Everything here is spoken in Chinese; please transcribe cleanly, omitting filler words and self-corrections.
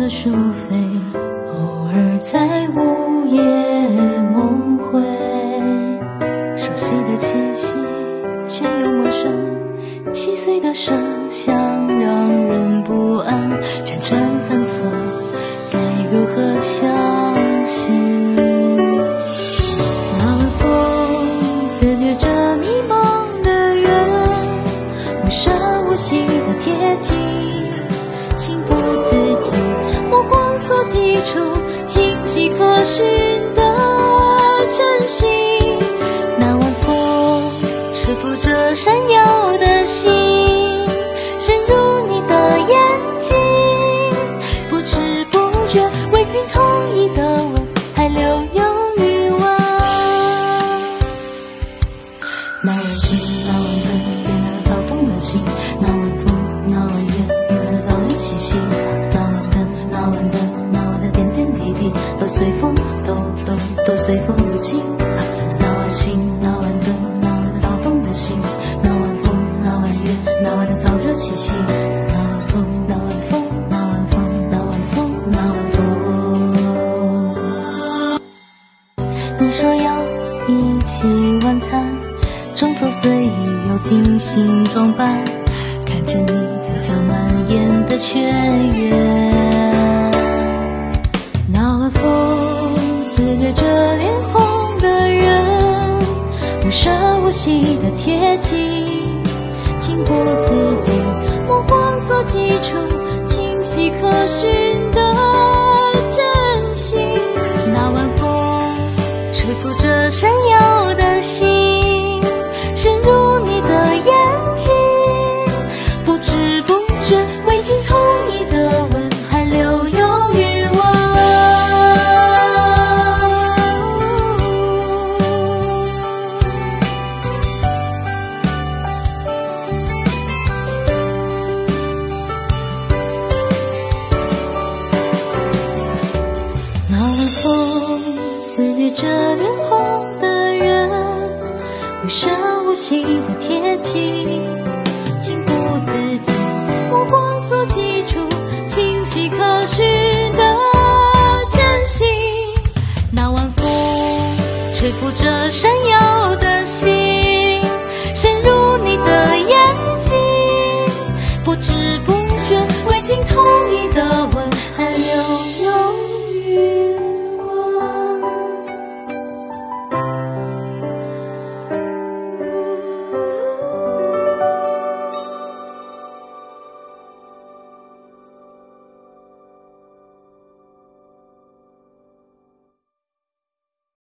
的淑妃，偶尔在午夜梦回。熟悉的气息，却又陌生，细碎的声响让人不安，辗转反侧，该如何相信？那晚风肆虐着迷茫的月，无声无息的贴近，情不自禁，目光所及处，清晰可寻的真心。那晚风吹拂着闪耀的心，深入你的眼睛，不知不觉，未经同意的吻，还留有余温。那晚星，那晚灯，点亮了躁动的心。那晚风，那晚月，你们在早日栖息。那晚灯，那晚灯，那晚的点点滴滴，都随风，都随风入侵。那晚星，那晚灯，那晚的躁动的心。那晚风，那晚月，那晚的燥热气息。那晚风，那晚风，那晚风，那晚风，那晚风。你说要一起晚餐，中作随意又精心装扮，看见你嘴角蔓延的雀跃。那晚风肆虐着脸红的人，无声无息的贴近，情不自禁，目光所及处，清晰可寻的真心。那晚风吹拂着闪耀的心，深入你的眼睛，不知不觉，未经同意的吻，还留有余温。那晚风肆虐着脸红的人，无声无息的贴近，